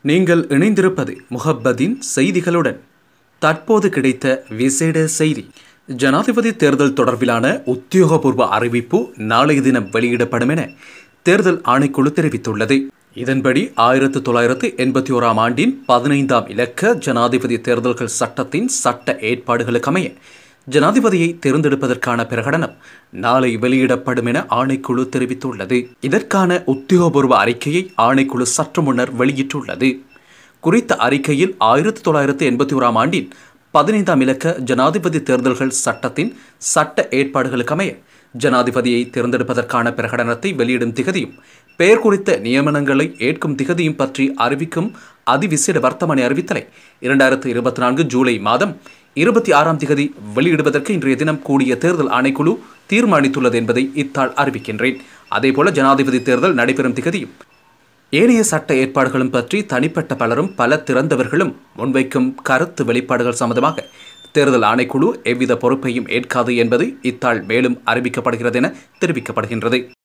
நீங்கள் இணைந்திருப்பது முஹப்பதின் செய்திகளுடன். தற்போது கிடைத்த விசேட செய்தி. ஜனாதிபதி தேர்தல் தொடர்பிலான உத்தியோகபூர்வ அறிவிப்பு நாளைய தினம் வெளியிடப்படும் என தேர்தல் ஆணைக்குழு தெரிவித்துள்ளது. இதன்படி 1981ஆம் ஆண்டின் 15ஆம் இலக்க ஜனாதிபதி தேர்தல்கள் சட்டத்தின் சட்ட ஏற்பாடுகளுக்கமைய ஜனாதிபதியை தேர்ந்தெடுப்பதற்கான பிரகடனம் நாளை வெளியிடப்படும் என ஆணைக்குழு தெரிவித்துள்ளது. இதற்கான உத்தியோகபூர்வ அறிக்கையை ஆணைக்குழு சற்று முன்னர் வெளியிட்டுள்ளது. குறித்த அறிக்கையில் 1981ஆம் ஆண்டின் 15ஆம் இலக்க ஜனாதிபதி தேர்தல்கள் சட்டத்தின் சட்ட ஏற்பாடுகளுக்கமைய ஜனாதிபதியை தேர்ந்தெடுப்பதற்கான பிரகடனத்தை வெளியிடும் திகதியும் பெயர் குறித்த நியமனங்களை ஏற்கும் திகதியும் பற்றி அறிவிக்கும் அதிவிசேட வர்த்தமானி அறிவித்தலை 2024 ஜூலை மாதம் 26ஆம் திகதி வெளியிடுவதற்கு இன்றைய தினம் கூடிய தேர்தல் ஆணைக்குழு தீர்மானித்துள்ளது என்பதை இத்தாள் அறிவிக்கின்றேன். அதேபோல ஜனாதிபதி தேர்தல் நடைபெறும் திகதியும் ஏனைய சட்ட ஏற்பாடுகளும் பற்றி தனிப்பட்ட பலரும் பல திறந்தவர்களும் முன்வைக்கும் கருத்து வெளிப்பாடுகள் சம்பந்தமாக தேர்தல் ஆணைக்குழு எவ்வித பொறுப்பையும் ஏற்காது என்பது இத்தாள் மேலும் அறிவிக்கப்படுகிறது என தெரிவிக்கப்படுகின்றது.